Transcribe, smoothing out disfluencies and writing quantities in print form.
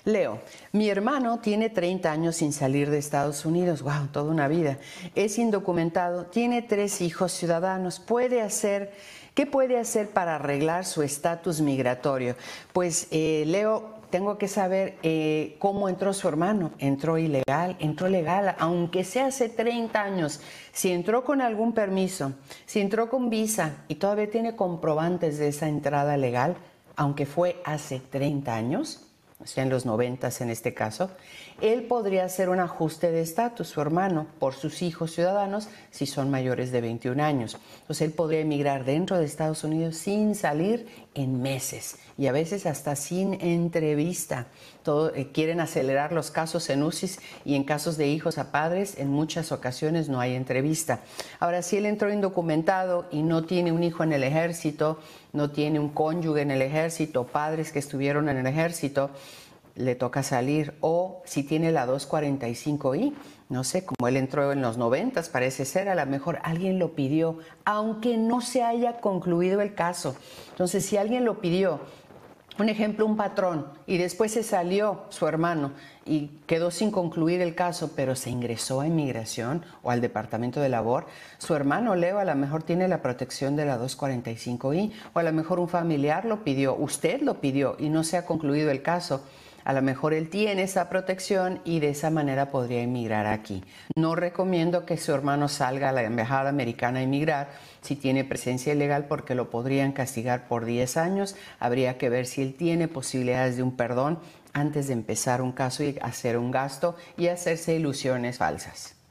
Leo, mi hermano tiene 30 años sin salir de Estados Unidos. Wow, toda una vida. Es indocumentado, tiene 3 hijos ciudadanos. ¿Qué puede hacer para arreglar su estatus migratorio? Pues, Leo, tengo que saber cómo entró su hermano. Entró legal, aunque sea hace 30 años. Si entró con algún permiso, si entró con visa y todavía tiene comprobantes de esa entrada legal, aunque fue hace 30 años, o sea, en los 90 en este caso, él podría hacer un ajuste de estatus, su hermano, por sus hijos ciudadanos, si son mayores de 21 años. Entonces, él podría emigrar dentro de Estados Unidos sin salir en meses y a veces hasta sin entrevista. Quieren acelerar los casos en UCIs y en casos de hijos a padres, en muchas ocasiones no hay entrevista. Ahora, si él entró indocumentado y no tiene un hijo en el ejército, no tiene un cónyuge en el ejército, padres que estuvieron en el ejército, le toca salir. O si tiene la 245I, no sé, como él entró en los 90, parece ser, a lo mejor alguien lo pidió, aunque no se haya concluido el caso. Entonces, si alguien lo pidió, un ejemplo, un patrón, y después se salió su hermano y quedó sin concluir el caso, pero se ingresó a inmigración o al departamento de labor, su hermano Leo a lo mejor tiene la protección de la 245I, o a lo mejor un familiar lo pidió, usted lo pidió y no se ha concluido el caso. A lo mejor él tiene esa protección y de esa manera podría emigrar aquí. No recomiendo que su hermano salga a la embajada americana a emigrar si tiene presencia ilegal, porque lo podrían castigar por 10 años. Habría que ver si él tiene posibilidades de un perdón antes de empezar un caso y hacer un gasto y hacerse ilusiones falsas.